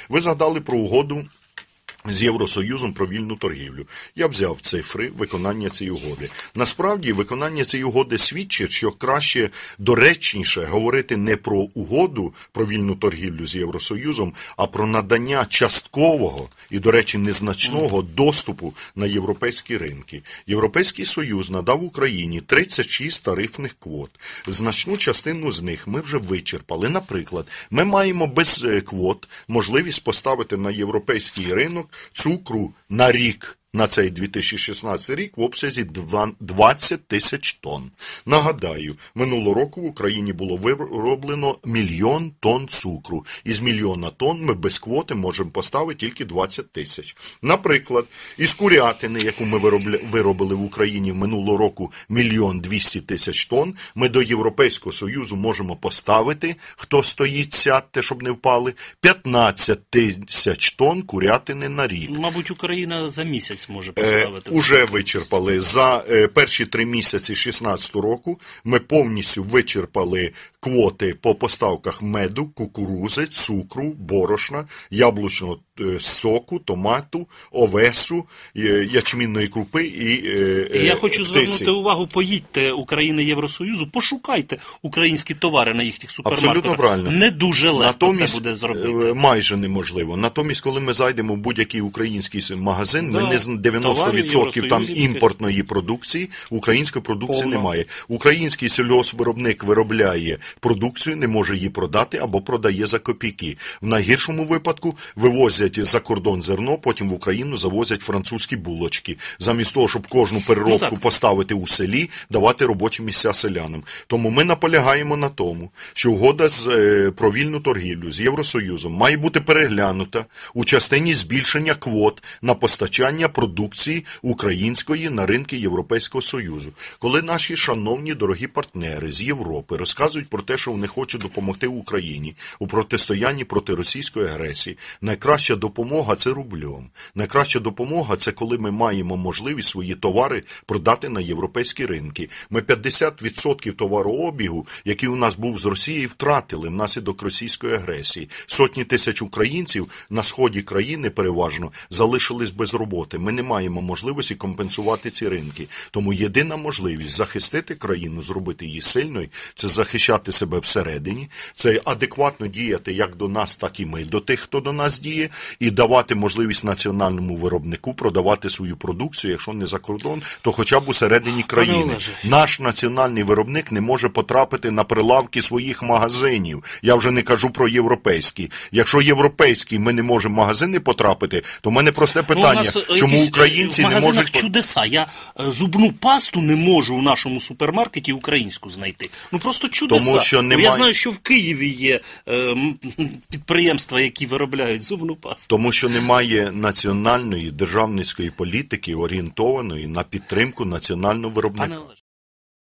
Ви згадали про угоду з Євросоюзом про вільну торгівлю. Я взяв цифри виконання цієї угоди. Насправді, виконання цієї угоди свідчить, що краще, доречніше говорити не про угоду про вільну торгівлю з Євросоюзом, а про надання часткового і, до речі, незначного доступу на європейські ринки. Європейський Союз надав Україні 36 тарифних квот. Значну частину з них ми вже вичерпали. Наприклад, ми маємо без квот можливість поставити на європейський ринок цукру на рік, на цей 2016 рік, в обсязі 20 тисяч тонн. Нагадаю, минулого року в Україні було вироблено 1 мільйон тонн цукру. Із 1 мільйона тонн ми без квоти можемо поставити тільки 20 тисяч. Наприклад, із курятини, яку ми виробили в Україні минулого року 1 мільйон 200 тисяч тонн, ми до Європейського Союзу можемо поставити, хто стоїть, сядьте, щоб не впали, 15 тисяч тонн курятини на рік. Мабуть, Україна за місяць може поставити. Уже вичерпали. За перші 3 місяці 2016 року ми повністю вичерпали квоти по поставках меду, кукурузи, цукру, борошна, яблучного соку, томату, овесу, ячмінної крупи і я хочу птиці. звернути увагу, поїдьте України Євросоюзу, пошукайте українські товари на їхніх супермаркетах. Абсолютно правильно. Не дуже легко це буде зробити. Майже неможливо. Натомість, коли ми зайдемо в будь-який український магазин, ми не 90% там імпортної продукції, української продукції немає. Український сільгоспвиробник виробляє продукцію, не може її продати або продає за копійки. В найгіршому випадку вивозять за кордон зерно, потім в Україну завозять французькі булочки. Замість того, щоб кожну переробку поставити у селі, давати робочі місця селянам. Тому ми наполягаємо на тому, що угода про вільну торгівлю з Євросоюзом має бути переглянута у частині збільшення квот на постачання продукції української на ринки Європейського Союзу. Коли наші шановні дорогі партнери з Європи розказують про те, що вони хочуть допомогти Україні у протистоянні проти російської агресії, найкраща допомога – це рублем. Найкраща допомога – це коли ми маємо можливість свої товари продати на європейські ринки. Ми 50% товарообігу, який у нас був з Росією, втратили внаслідок російської агресії. Сотні тисяч українців на сході країни переважно залишились без роботи. Ми не маємо можливості компенсувати ці ринки. Тому єдина можливість захистити країну, зробити її сильною – це захищати себе всередині, це адекватно діяти як до нас, так і ми до тих, хто до нас діє, і давати можливість національному виробнику продавати свою продукцію, якщо не за кордон, то хоча б усередині країни. Наш національний виробник не може потрапити на прилавки своїх магазинів. Я вже не кажу про європейські. Якщо європейські ми не можемо в магазини потрапити, то в мене просте питання, чому українці не можуть... В магазинах чудеса. Я зубну пасту не можу у нашому супермаркеті українську знайти. Ну просто чудеса. Тому що немає... Я знаю, що в Києві є підприємства, які виробляють зубну пасту. Тому що немає національної державницької політики, орієнтованої на підтримку національного виробника.